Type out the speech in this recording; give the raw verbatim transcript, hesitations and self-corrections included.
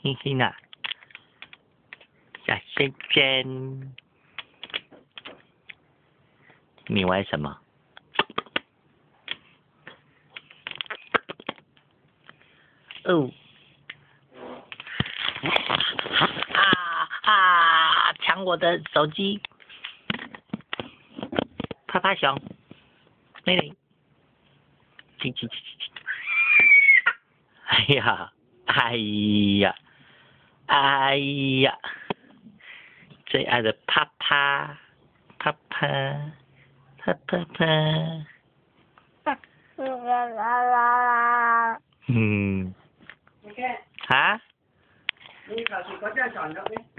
嘿嘿呢，小轩轩，你玩什么？哦，啊啊！抢我的手机，趴趴熊，妹妹，叽叽叽叽叽。哎呀，哎呀，哎呀，最爱的啪啪，啪啪，啪啪啪。 啦啦啦啦。 嗯。 你看。 啊？ 你考试国家奖了没？